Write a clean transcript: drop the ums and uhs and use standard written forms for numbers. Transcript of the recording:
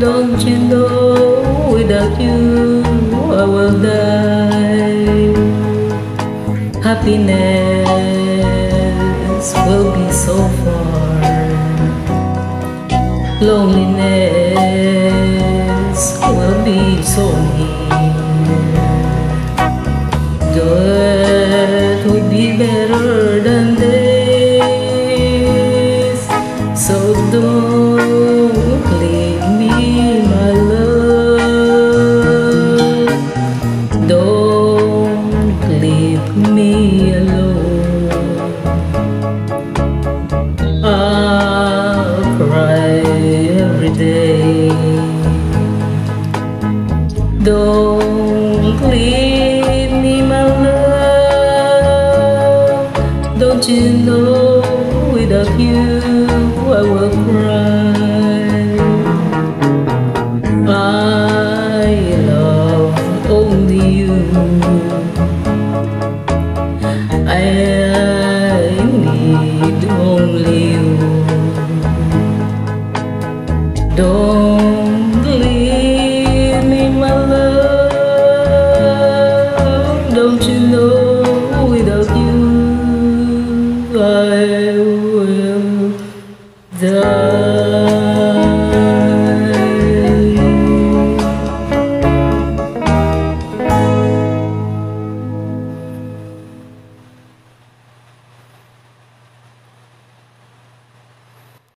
Don't you know without you I will die? Happiness will be so far. Loneliness will be so near. That would be better than this. So don't leave me, my love. Don't leave me alone. I'll cry every day. Don't leave me, my love. Don't you know